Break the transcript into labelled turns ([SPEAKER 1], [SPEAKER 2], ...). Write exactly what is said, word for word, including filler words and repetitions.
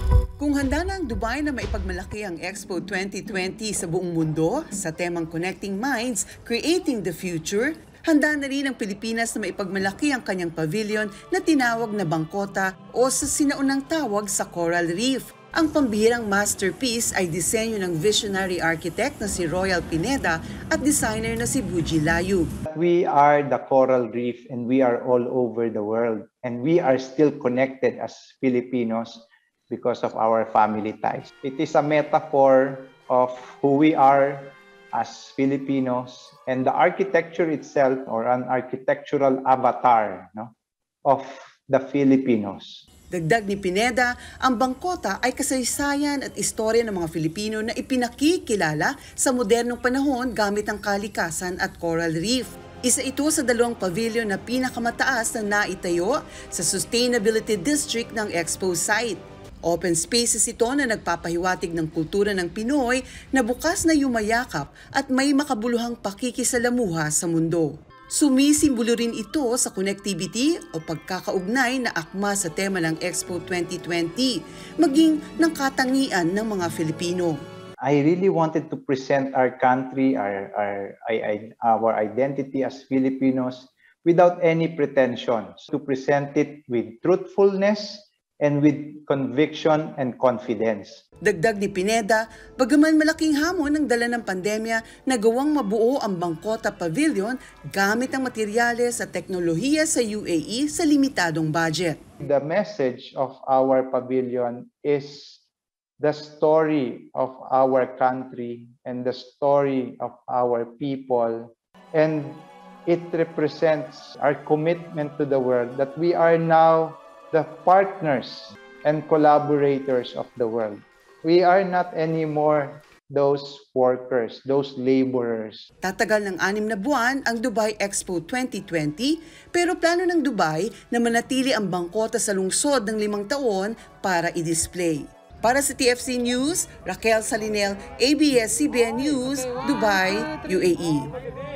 [SPEAKER 1] Kung handa na ang Dubai na maipagmalaki ang Expo twenty twenty sa buong mundo sa temang Connecting Minds, Creating the Future, handa na rin ang Pilipinas na maipagmalaki ang kanyang pavilion na tinawag na Bangkota o sa sinaunang tawag sa Coral Reef. Ang pambihirang masterpiece ay disenyo ng visionary architect na si Royal Pineda at designer na si Buji Layu.
[SPEAKER 2] We are the Coral Reef and we are all over the world, and we are still connected as Filipinos because of our family ties. It is a metaphor of who we are as Filipinos, and the architecture itself, or an architectural avatar, no, of the Filipinos.
[SPEAKER 1] Dagdag ni Pineda, ang Bangkota ay kasaysayan at istorya ng mga Filipino na ipinakikilala sa modernong panahon gamit ang kalikasan at coral reef. Isa ito sa dalawang pavilion na pinakamataas na naitayo sa Sustainability District ng Expo site. Open spaces ito na nagpapahiwatig ng kultura ng Pinoy na bukas na yumayakap at may makabuluhang pakikisalamuha sa mundo. Sumisimbolo rin ito sa connectivity o pagkakaugnay na akma sa tema ng Expo twenty twenty, maging ng katangian ng mga Filipino.
[SPEAKER 2] I really wanted to present our country, our, our, our identity as Filipinos without any pretensions, to present it with truthfulness and with conviction and confidence.
[SPEAKER 1] Dagdag ni Pineda, bagaman malaking hamon ang dala ng pandemya, nagawang mabuo ang Bangkota Pavilion gamit ang materyales at teknolohiya sa U A E sa limitadong budget.
[SPEAKER 2] The message of our pavilion is the story of our country and the story of our people, and it represents our commitment to the world that we are now the partners and collaborators of the world. We are not anymore those workers, those laborers.
[SPEAKER 1] Tatagal ng anim na buwan ang Dubai Expo twenty twenty, pero plano ng Dubai na manatili ang Bangkota sa lungsod ng limang taon para i-display. Para sa T F C News, Raquel Salinel, A B S C B N News, Dubai, U A E.